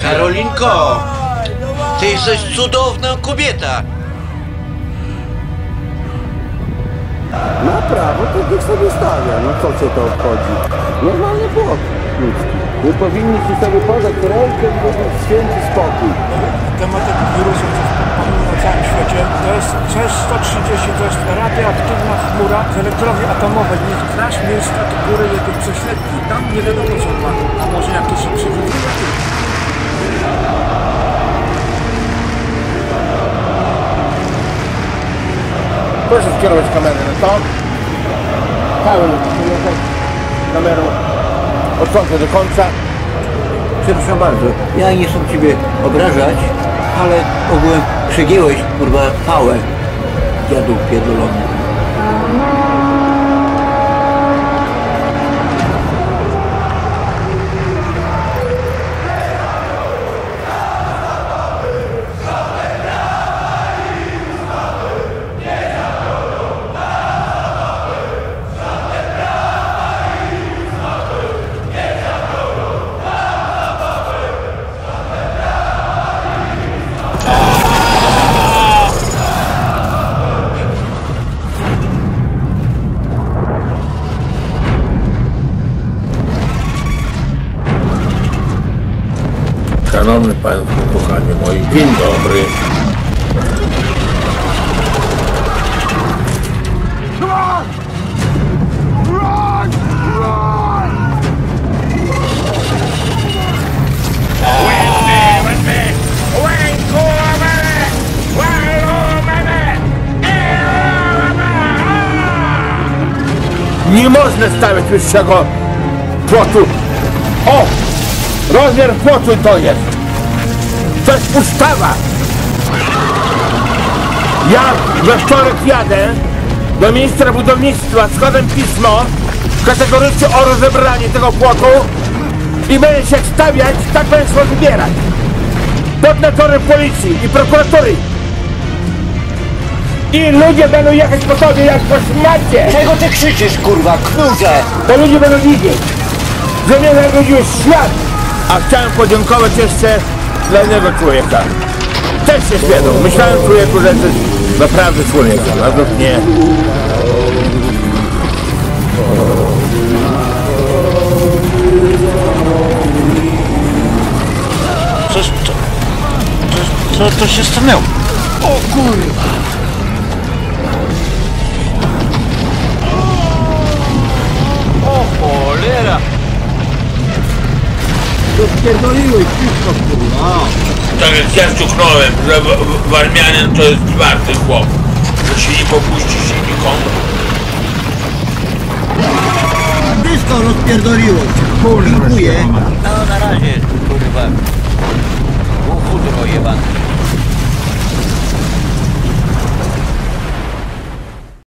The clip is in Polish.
Karolinko, ty jesteś cudowna kobieta. Ma prawo, to niech sobie stawia. No co cię to obchodzi? Normalny błąd ludzki. Wy powinniście sobie podać rękę i mieć święty spokój. Temat takich wirusów, co panują na całym świecie, to jest CS-130, to jest radioaktywna chmura z elektrowni atomowej. Nie znasz miejsca do góry jakiejś prześlepki. Tam nie wiadomo co ma. A może jakieś się przywróciły? Proszę skierować kamerę na to. Cały kamerą od końca do końca. Przepraszam bardzo, ja nie chcę ciebie obrażać, ale ogółem przegięłeś, kurwa, pałę, dziadu pierdolony. Szanowny Państwo, kochani moi, dzień dobry. Nie można stawiać wyższego płotu. O! Rozmiar płotu to jest. To jest ustawa. Ja we wtorek jadę do ministra budownictwa, składam pismo kategoryczne o rozebranie tego płotu i będę się stawiać, tak państwo wybierać. Pod nadzorem policji i prokuratury. I ludzie będą jechać po tobie jak po szmacie. Czego ty krzyczysz, kurwa, knurze? To ludzie będą widzieć, że mnie narodziłeś świat. A chciałem podziękować jeszcze dla innego człowieka. Też się świadom. Myślałem, człowieku, że jesteś naprawdę człowiekiem, a to nie. Co się stanęło? O kurwa! O cholera! Rozpierdoliłeś wszystko, kurwa. Tak jak ja stuknąłem, że Warmianin to jest czwarty chłop. Że się nie popuści się nikomu. Wszystko rozpierdoliłeś. Dziękuję. No na razie, kurwa. Chudro jebany.